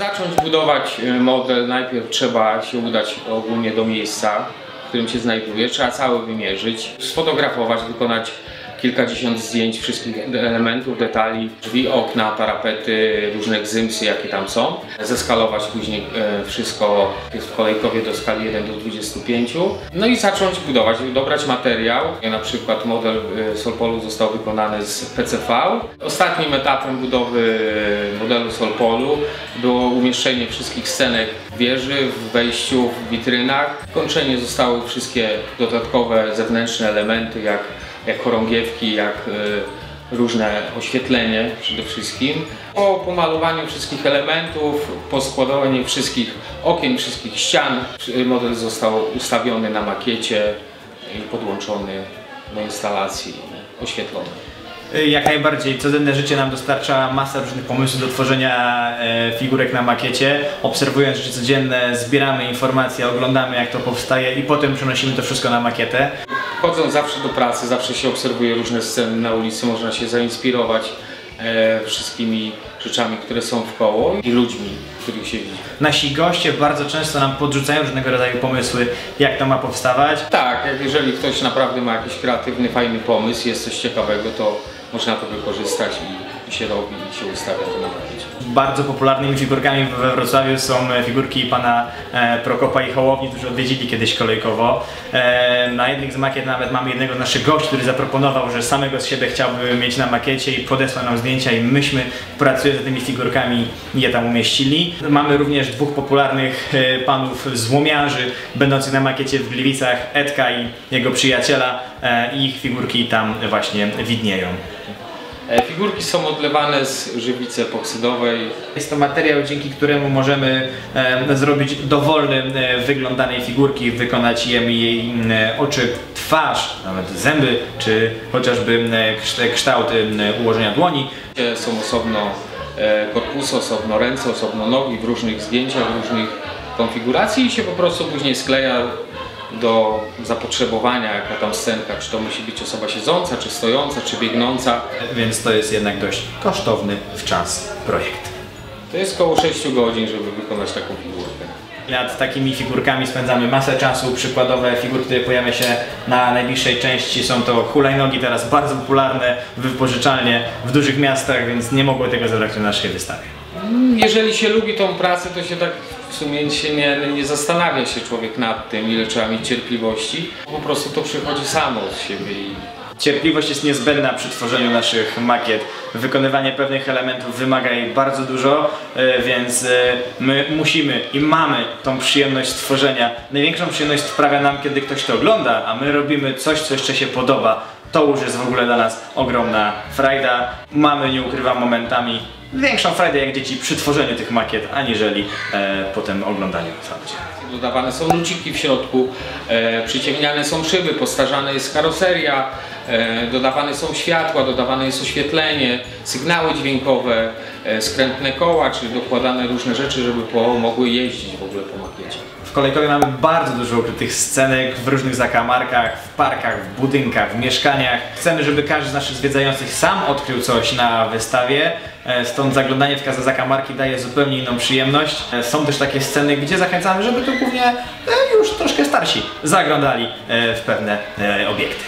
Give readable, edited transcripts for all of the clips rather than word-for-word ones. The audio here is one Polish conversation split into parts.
zacząć budować model, najpierw trzeba się udać ogólnie do miejsca, w którym się znajduje. Trzeba cały wymierzyć, sfotografować, wykonać kilkadziesiąt zdjęć wszystkich elementów, detali, drzwi, okna, parapety, różne gzymsy, jakie tam są. Zeskalować później wszystko w kolejkowie do skali 1 do 25. No i zacząć budować, dobrać materiał. Na przykład model Solpolu został wykonany z PCV. Ostatnim etapem budowy modelu Solpolu było umieszczenie wszystkich scenek wieży, w wejściu, w witrynach. Kończenie zostały wszystkie dodatkowe zewnętrzne elementy, jak chorągiewki, jak różne oświetlenie przede wszystkim. Po pomalowaniu wszystkich elementów, po składaniu wszystkich okien, wszystkich ścian, model został ustawiony na makiecie i podłączony do instalacji, oświetlony. Jak najbardziej, codzienne życie nam dostarcza masę różnych pomysłów do tworzenia figurek na makiecie. Obserwując rzeczy codzienne, zbieramy informacje, oglądamy jak to powstaje i potem przenosimy to wszystko na makietę. Chodząc zawsze do pracy, zawsze się obserwuje różne sceny na ulicy, można się zainspirować wszystkimi rzeczami, które są wkoło i ludźmi, których się widzi. Nasi goście bardzo często nam podrzucają różnego rodzaju pomysły, jak to ma powstawać. Tak, jeżeli ktoś naprawdę ma jakiś kreatywny, fajny pomysł, jest coś ciekawego, to można to wykorzystać i się robi, i się ustawia to na makiecie. Bardzo popularnymi figurkami we Wrocławiu są figurki pana Prokopa i Hołowni, którzy odwiedzili kiedyś Kolejkowo. Na jednych z makiet nawet mamy jednego z naszych gości, który zaproponował, że samego z siebie chciałby mieć na makiecie i podesłał nam zdjęcia i myśmy, pracując z tymi figurkami, je tam umieścili. Mamy również dwóch popularnych panów złomiarzy, będących na makiecie w Gliwicach, Edka i jego przyjaciela. Ich figurki tam właśnie widnieją. Figurki są odlewane z żywicy epoksydowej. Jest to materiał, dzięki któremu możemy zrobić dowolny wygląd danej figurki, wykonać jej oczy, twarz, nawet zęby, czy chociażby kształt ułożenia dłoni. Są osobno korpusy, osobno ręce, osobno nogi w różnych zdjęciach, w różnych konfiguracji i się po prostu później skleja do zapotrzebowania, jaka tam scenka, czy to musi być osoba siedząca, czy stojąca, czy biegnąca. Więc to jest jednak dość kosztowny w czas projekt. To jest około 6 godzin, żeby wykonać taką figurkę. Nad takimi figurkami spędzamy masę czasu. Przykładowe figurki, które pojawia się na najbliższej części, są to hulajnogi, teraz bardzo popularne w wypożyczalnie w dużych miastach, więc nie mogło tego zabraknąć na naszej wystawie. Jeżeli się lubi tą pracę, to się tak w sumie nie zastanawia się człowiek nad tym, ile trzeba mieć cierpliwości. Po prostu to przychodzi samo z siebie. Cierpliwość jest niezbędna przy tworzeniu naszych makiet. Wykonywanie pewnych elementów wymaga jej bardzo dużo, więc my musimy i mamy tą przyjemność stworzenia. Największą przyjemność sprawia nam, kiedy ktoś to ogląda, a my robimy coś, co jeszcze się podoba. To już jest w ogóle dla nas ogromna frajda. Mamy, nie ukrywam, momentami większą frajdę jak dzieci przy tworzeniu tych makiet, aniżeli potem oglądaniu całości. Dodawane są luciki w środku, przyciemniane są szyby, postarzana jest karoseria, dodawane są światła, dodawane jest oświetlenie, sygnały dźwiękowe, skrętne koła, czy dokładane różne rzeczy, żeby mogły jeździć w ogóle po makiecie. W Kolejkowie mamy bardzo dużo ukrytych scenek w różnych zakamarkach, w parkach, w budynkach, w mieszkaniach. Chcemy, żeby każdy z naszych zwiedzających sam odkrył coś na wystawie, stąd zaglądanie w każde zakamarki daje zupełnie inną przyjemność. Są też takie sceny, gdzie zachęcamy, żeby tu głównie już troszkę starsi zaglądali w pewne obiekty.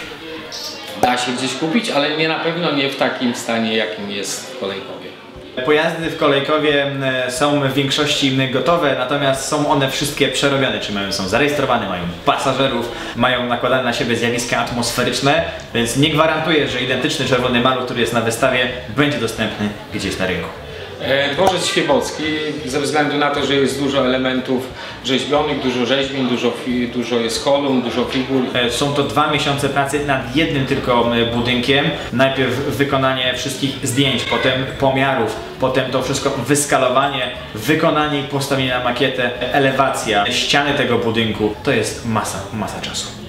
Da się gdzieś kupić, ale na pewno nie w takim stanie, jakim jest w Kolejkowie. Pojazdy w Kolejkowie są w większości gotowe, natomiast są one wszystkie przerobione, czy są zarejestrowane, mają pasażerów, mają nakładane na siebie zjawiska atmosferyczne, więc nie gwarantuję, że identyczny czerwony maluch, który jest na wystawie, będzie dostępny gdzieś na rynku. Dworzec Świebocki, ze względu na to, że jest dużo elementów rzeźbionych, dużo rzeźbień, dużo jest kolumn, dużo figur. Są to 2 miesiące pracy nad jednym tylko budynkiem. Najpierw wykonanie wszystkich zdjęć, potem pomiarów, potem to wszystko wyskalowanie, wykonanie i postawienie na makietę, elewacja, ściany tego budynku. To jest masa czasu.